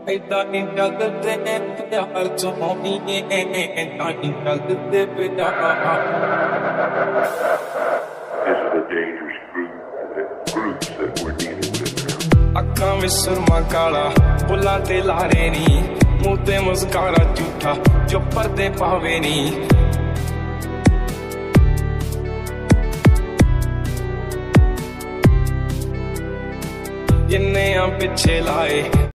ਏਦਾਂ ਨੀ ਜਗਦੇ ਪਿਆਰ ਚੋਣੀਏ ਏਦਾਂ ਨੀ ਜਗਦੇ ਪਿਆਰ This is a dangerous group, groups that we're dealing with now. ਅੱਖਾਂ ਵਿੱਚ ਸੁਰਮਾ ਕਾਲਾ ਬੁੱਲਾਂ ਤੇ ਲਾਰੇ ਨੀ ਮੂੰਹ ਤੇ ਮੁਸਕਾਰਾ ਝੂਠਾ ਜੋ ਪਰਦੇ ਪਾਵੇ ਨੀ ਜਿੰਨੇ ਆ ਪਿੱਛੇ ਲਾਏ